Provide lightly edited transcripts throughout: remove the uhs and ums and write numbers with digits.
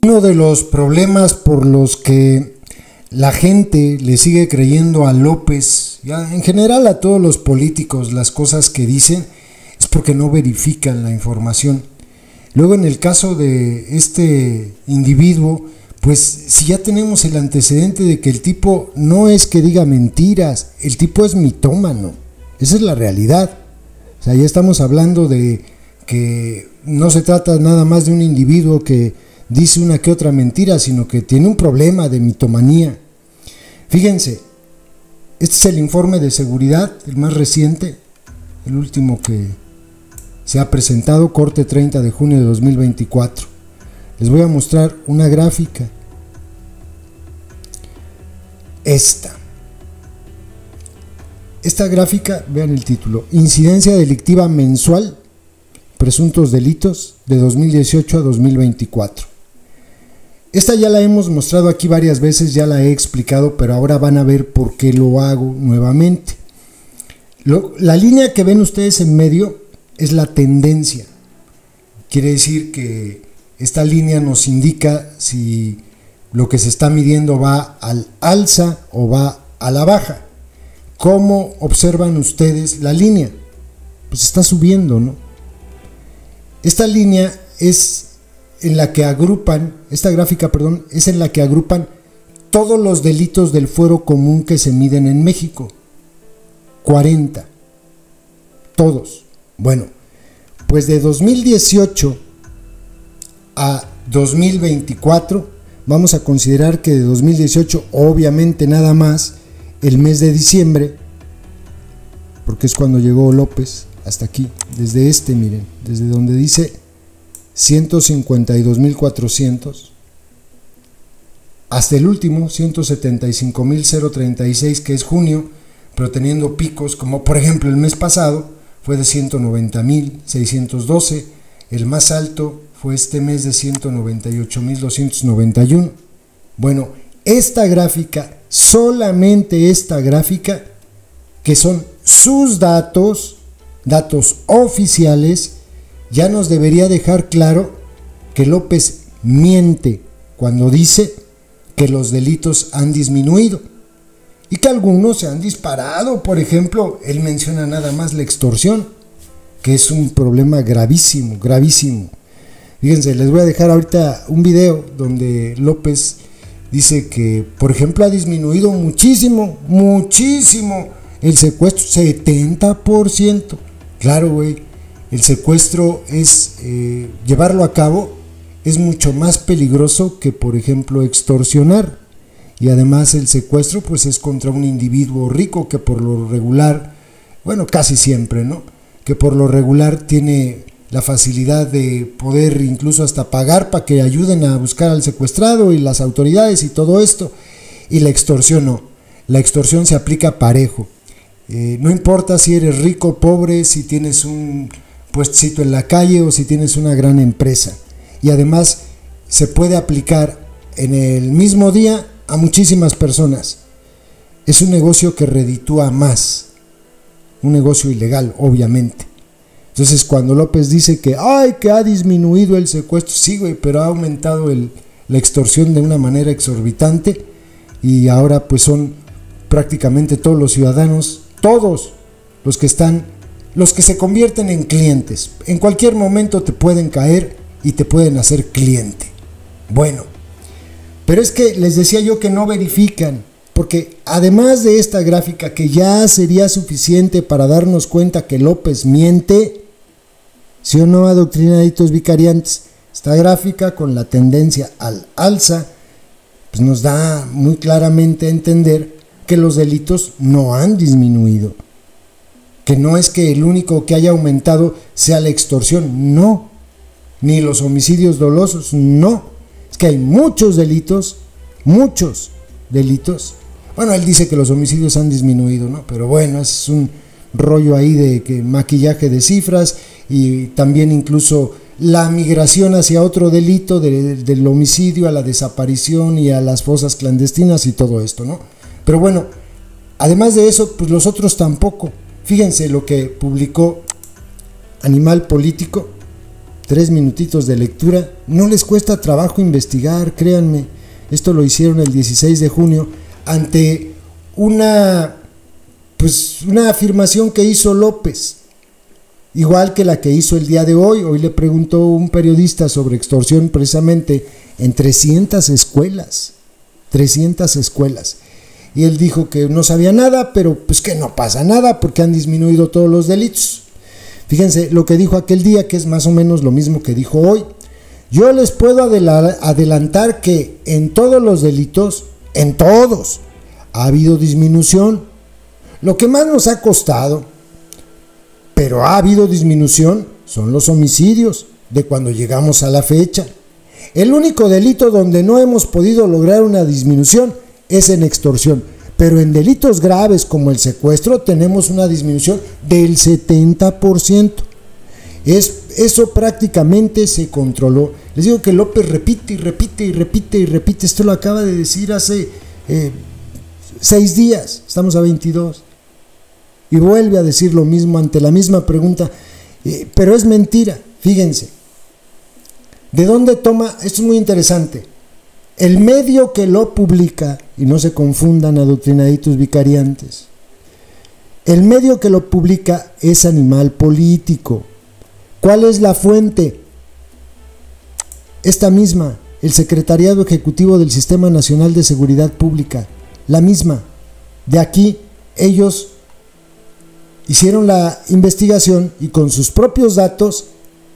Uno de los problemas por los que la gente le sigue creyendo a López, ya en general a todos los políticos, las cosas que dicen, es porque no verifican la información. Luego, en el caso de este individuo, pues si ya tenemos el antecedente de que el tipo no es que diga mentiras, el tipo es mitómano, esa es la realidad. O sea, ya estamos hablando de que no se trata nada más de un individuo que dice una que otra mentira, sino que tiene un problema de mitomanía. Fíjense, este es el informe de seguridad, el más reciente, el último que se ha presentado, corte 30 de junio de 2024. Les voy a mostrar una gráfica. Esta gráfica, vean el título: Incidencia delictiva mensual, presuntos delitos de 2018 a 2024. Esta ya la hemos mostrado aquí varias veces, ya la he explicado, pero ahora van a ver por qué lo hago nuevamente. La línea que ven ustedes en medio es la tendencia. Quiere decir que esta línea nos indica si lo que se está midiendo va al alza o va a la baja. ¿Cómo observan ustedes la línea? Pues está subiendo, ¿no? Esta línea es en la que agrupan, esta gráfica, perdón, es en la que agrupan todos los delitos del fuero común que se miden en México. 40. Todos. Bueno, pues de 2018 a 2024, vamos a considerar que de 2018, obviamente nada más, el mes de diciembre, porque es cuando llegó López, hasta aquí, desde miren, desde donde dice 152.400, hasta el último, 175.036, que es junio, pero teniendo picos, como por ejemplo el mes pasado, fue de 190.612, el más alto fue este mes de 198.291. Bueno, esta gráfica, solamente esta gráfica, que son sus datos oficiales, ya nos debería dejar claro que López miente cuando dice que los delitos han disminuido y que algunos se han disparado. Por ejemplo, él menciona nada más la extorsión, que es un problema gravísimo, gravísimo. Fíjense, les voy a dejar ahorita un video donde López dice que, por ejemplo, ha disminuido muchísimo el secuestro, 70%. Claro, güey, el secuestro es, llevarlo a cabo es mucho más peligroso que, por ejemplo, extorsionar. Y además el secuestro pues es contra un individuo rico que por lo regular, bueno, casi siempre, ¿no? Que por lo regular tiene la facilidad de poder incluso hasta pagar para que ayuden a buscar al secuestrado y las autoridades y todo esto. Y la extorsión no, la extorsión se aplica parejo. No importa si eres rico o pobre, si tienes un puestecito en la calle o si tienes una gran empresa. Y además se puede aplicar en el mismo día a muchísimas personas. Es un negocio que reditúa más, un negocio ilegal, obviamente. Entonces, cuando López dice que ha disminuido el secuestro, sí, güey, pero ha aumentado la extorsión de una manera exorbitante, y ahora pues son prácticamente todos los ciudadanos, todos los que se convierten en clientes. En cualquier momento te pueden caer y te pueden hacer cliente. Bueno, pero es que les decía yo que no verifican, porque además de esta gráfica que ya sería suficiente para darnos cuenta que López miente, ¿sí o no, adoctrinaditos vicariantes? Esta gráfica con la tendencia al alza pues nos da muy claramente a entender que los delitos no han disminuido, que no es que el único que haya aumentado sea la extorsión, no, ni los homicidios dolosos, no, es que hay muchos delitos. Bueno, él dice que los homicidios han disminuido, ¿no? Pero bueno, es un rollo ahí de que maquillaje de cifras, y también incluso la migración hacia otro delito del homicidio a la desaparición y a las fosas clandestinas y todo esto, ¿no? Pero bueno, además de eso, pues los otros tampoco. Fíjense lo que publicó Animal Político 3 minutitos de lectura. No les cuesta trabajo investigar, créanme. Esto lo hicieron el 16 de junio ante una afirmación que hizo López, igual que la que hizo el día de hoy. Hoy le preguntó un periodista sobre extorsión precisamente en 300 escuelas. Y él dijo que no sabía nada, pero pues que no pasa nada porque han disminuido todos los delitos. Fíjense lo que dijo aquel día, que es más o menos lo mismo que dijo hoy. Yo les puedo adelantar que en todos los delitos, en todos, ha habido disminución. Lo que más nos ha costado, pero ha habido disminución, son los homicidios de cuando llegamos a la fecha. El único delito donde no hemos podido lograr una disminución es en extorsión, pero en delitos graves como el secuestro tenemos una disminución del 70%. Eso prácticamente se controló. Les digo que López repite. Esto lo acaba de decir hace 6 días, estamos a 22. Y vuelve a decir lo mismo ante la misma pregunta, pero es mentira. Fíjense, ¿de dónde toma? Esto es muy interesante. El medio que lo publica, y no se confundan adoctrinaditos vicariantes, el medio que lo publica es Animal Político. ¿Cuál es la fuente? Esta misma, el Secretariado Ejecutivo del Sistema Nacional de Seguridad Pública, la misma. De aquí ellos hicieron la investigación y con sus propios datos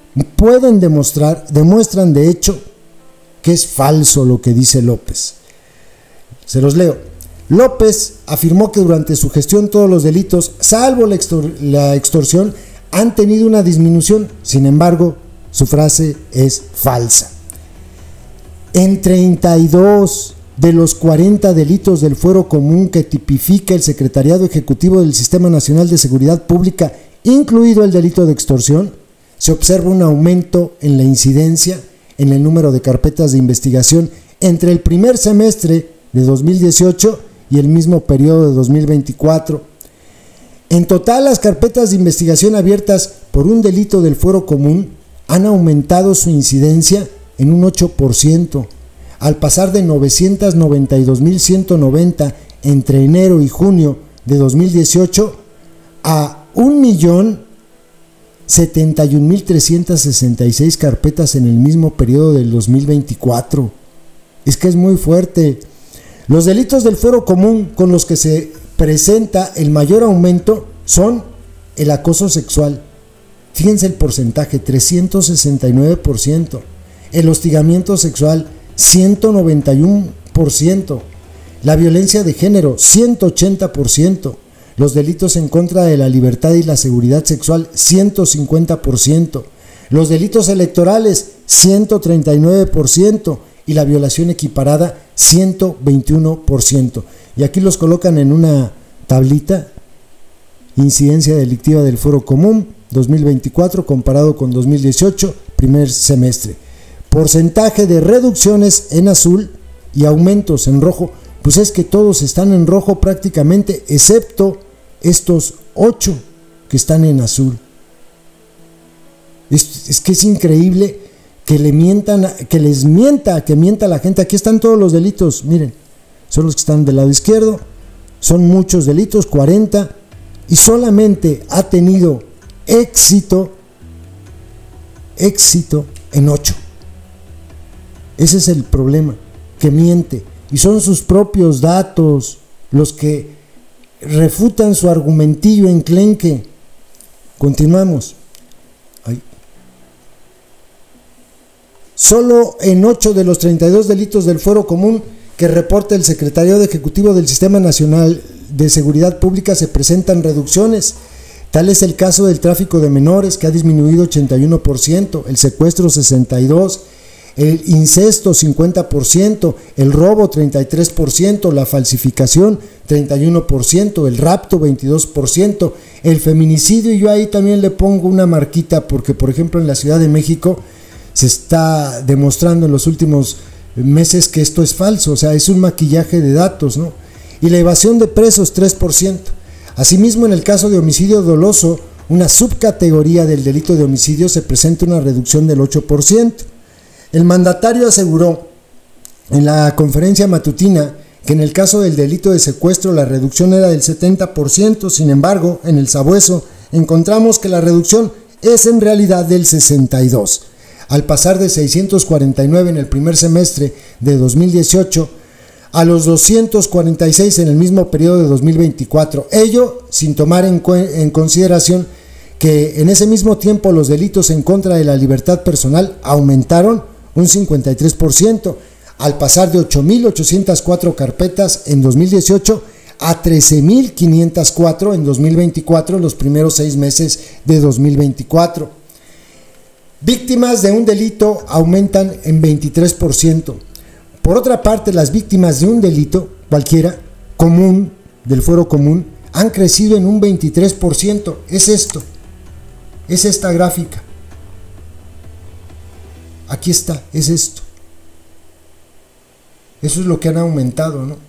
demuestran de hecho que es falso lo que dice López. Se los leo. López afirmó que durante su gestión todos los delitos, salvo la extorsión, han tenido una disminución. Sin embargo, su frase es falsa. En 32 de los 40 delitos del fuero común que tipifica el Secretariado Ejecutivo del Sistema Nacional de Seguridad Pública, incluido el delito de extorsión, se observa un aumento en la incidencia en el número de carpetas de investigación entre el primer semestre de 2018 y el mismo periodo de 2024. En total, las carpetas de investigación abiertas por un delito del fuero común han aumentado su incidencia en un 8%, al pasar de 992.190 entre enero y junio de 2018 a 1.071.366 carpetas en el mismo periodo del 2024. Es que es muy fuerte. Los delitos del fuero común con los que se presenta el mayor aumento son el acoso sexual. Fíjense el porcentaje, 369%. El hostigamiento sexual, 191%. La violencia de género, 180%. Los delitos en contra de la libertad y la seguridad sexual, 150%. Los delitos electorales, 139%. Y la violación equiparada, 121%. Y aquí los colocan en una tablita: incidencia delictiva del fuero común 2024 comparado con 2018, primer semestre. Porcentaje de reducciones en azul y aumentos en rojo. Pues es que todos están en rojo prácticamente, excepto estos 8 que están en azul. Es que es increíble que mienta a la gente. Aquí están todos los delitos, miren, son los que están del lado izquierdo, son muchos delitos, 40, y solamente ha tenido éxito en 8. Ese es el problema, que miente, y son sus propios datos los que refutan su argumentillo enclenque. Continuamos. Solo en 8 de los 32 delitos del fuero común que reporta el Secretariado Ejecutivo del Sistema Nacional de Seguridad Pública se presentan reducciones. Tal es el caso del tráfico de menores, que ha disminuido 81%, el secuestro 62%, el incesto 50%, el robo 33%, la falsificación 31%, el rapto 22%, el feminicidio, y yo ahí también le pongo una marquita porque, por ejemplo, en la Ciudad de México se está demostrando en los últimos meses que esto es falso, o sea, es un maquillaje de datos, ¿no? Y la evasión de presos, 3%. Asimismo, en el caso de homicidio doloso, una subcategoría del delito de homicidio, se presenta una reducción del 8%. El mandatario aseguró en la conferencia matutina que en el caso del delito de secuestro la reducción era del 70%, sin embargo, en el Sabueso encontramos que la reducción es en realidad del 62%, al pasar de 649 en el primer semestre de 2018 a los 246 en el mismo periodo de 2024, ello sin tomar en consideración que en ese mismo tiempo los delitos en contra de la libertad personal aumentaron un 53%, al pasar de 8.804 carpetas en 2018 a 13.504 en 2024, los primeros 6 meses de 2024. Víctimas de un delito aumentan en 23%. Por otra parte, las víctimas de un delito cualquiera, común, del fuero común, han crecido en un 23%. Es esto, es esta gráfica. Aquí está, es esto. Eso es lo que han aumentado, ¿no?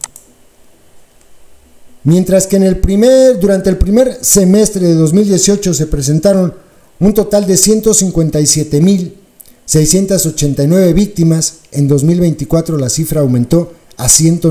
Mientras que durante el primer semestre de 2018 se presentaron un total de 157.689 víctimas, en 2024 la cifra aumentó a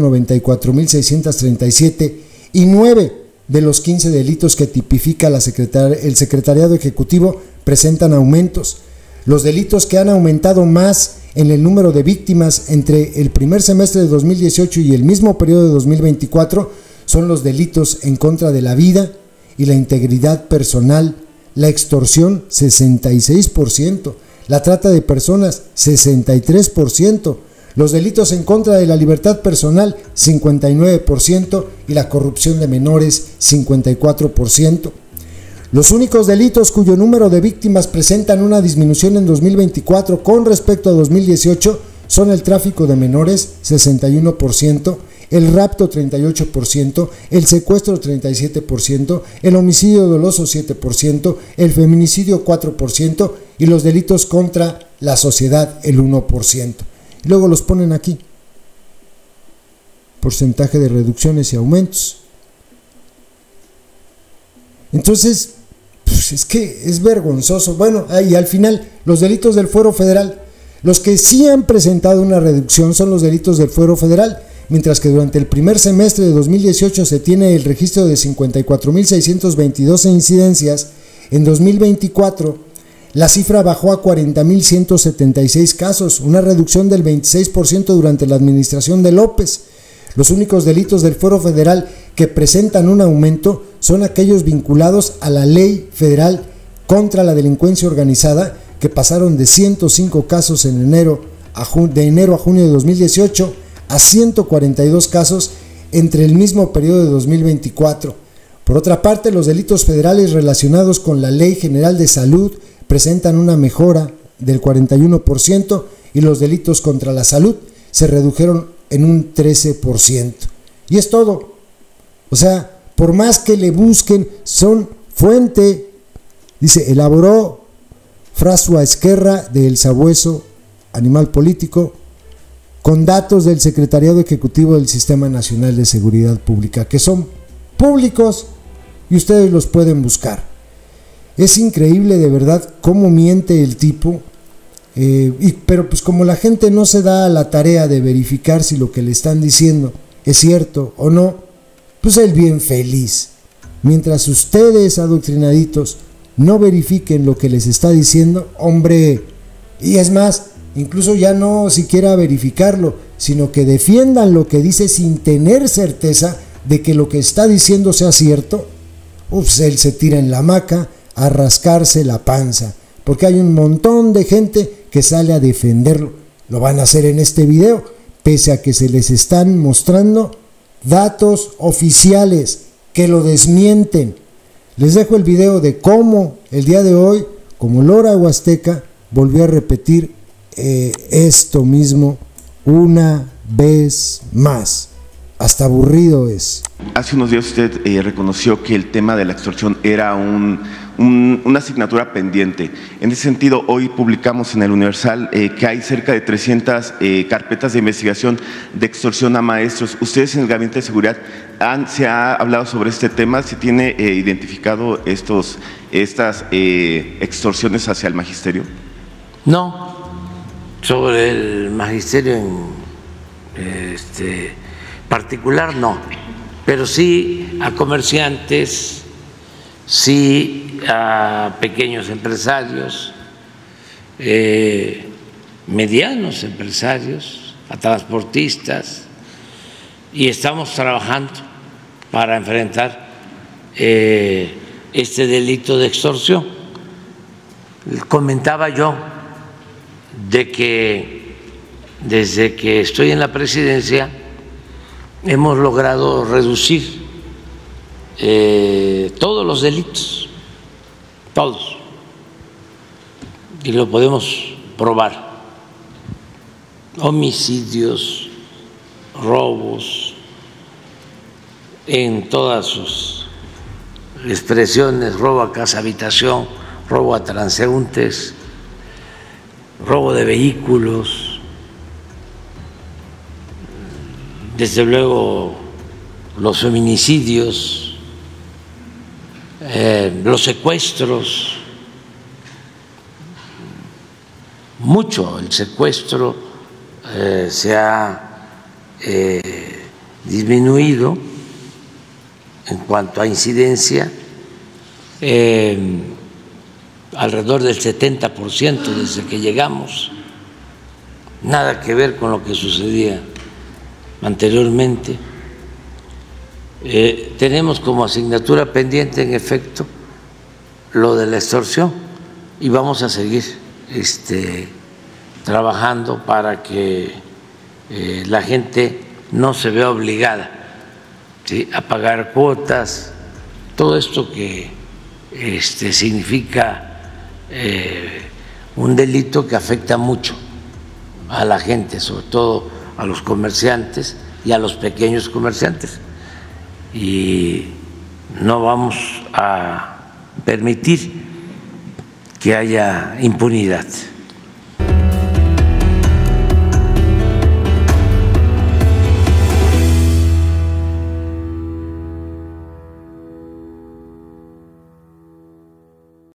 194.637 y 9 de los 15 delitos que tipifica el Secretariado Ejecutivo presentan aumentos. Los delitos que han aumentado más en el número de víctimas entre el primer semestre de 2018 y el mismo periodo de 2024 son los delitos en contra de la vida y la integridad personal, la extorsión 66%, la trata de personas 63%, los delitos en contra de la libertad personal 59% y la corrupción de menores 54%. Los únicos delitos cuyo número de víctimas presentan una disminución en 2024 con respecto a 2018 son el tráfico de menores 61%, el rapto 38%, el secuestro 37%, el homicidio doloso 7%, el feminicidio 4% y los delitos contra la sociedad el 1%. Y luego los ponen aquí. Porcentaje de reducciones y aumentos. Entonces, pues es que es vergonzoso. Bueno, y al final, los delitos del fuero federal, los que sí han presentado una reducción son los delitos del fuero federal, mientras que durante el primer semestre de 2018 se tiene el registro de 54.622 incidencias, en 2024 la cifra bajó a 40.176 casos, una reducción del 26% durante la administración de López. Los únicos delitos del fuero federal que presentan un aumento son aquellos vinculados a la Ley Federal contra la Delincuencia Organizada, que pasaron de 105 casos de enero a junio de 2018 a 142 casos entre el mismo periodo de 2024. Por otra parte, los delitos federales relacionados con la Ley General de Salud presentan una mejora del 41% y los delitos contra la salud se redujeron en un 13%. Y es todo. O sea, por más que le busquen, son fuente, dice, elaboró François Esquerra de El Sabueso, Animal Político, con datos del Secretariado Ejecutivo del Sistema Nacional de Seguridad Pública, que son públicos y ustedes los pueden buscar. Es increíble de verdad cómo miente el tipo, pero pues como la gente no se da a la tarea de verificar si lo que le están diciendo es cierto o no, pues él bien feliz. Mientras ustedes, adoctrinaditos, no verifiquen lo que les está diciendo, hombre, y es más, incluso ya no siquiera verificarlo, sino que defiendan lo que dice sin tener certeza de que lo que está diciendo sea cierto, él se tira en la hamaca a rascarse la panza, porque hay un montón de gente que sale a defenderlo. Lo van a hacer en este video, pese a que se les están mostrando datos oficiales que lo desmienten. Les dejo el video de cómo el día de hoy, como Lora Huasteca, volvió a repetir esto mismo una vez más. hasta aburrido es. Hace unos días usted reconoció que el tema de la extorsión era una asignatura pendiente. En ese sentido, hoy publicamos en el Universal que hay cerca de 300 carpetas de investigación de extorsión a maestros. ¿Ustedes en el Gabinete de Seguridad se ha hablado sobre este tema? ¿Se tiene identificado estas extorsiones hacia el magisterio? No, sobre el magisterio en particular no, pero sí a comerciantes, sí a pequeños empresarios, medianos empresarios, a transportistas, y estamos trabajando para enfrentar este delito de extorsión. Comentaba yo de que desde que estoy en la presidencia hemos logrado reducir todos los delitos, todos, y lo podemos probar: homicidios, robos, en todas sus expresiones: robo a casa habitación, robo a transeúntes, robo de vehículos, desde luego los feminicidios, los secuestros, mucho el secuestro se ha disminuido en cuanto a incidencia, alrededor del 70% desde que llegamos, nada que ver con lo que sucedía anteriormente. Tenemos como asignatura pendiente, en efecto, lo de la extorsión, y vamos a seguir trabajando para que la gente no se vea obligada, ¿sí?, a pagar cuotas, todo esto que significa un delito que afecta mucho a la gente, sobre todo a los comerciantes y a los pequeños comerciantes, y no vamos a permitir que haya impunidad.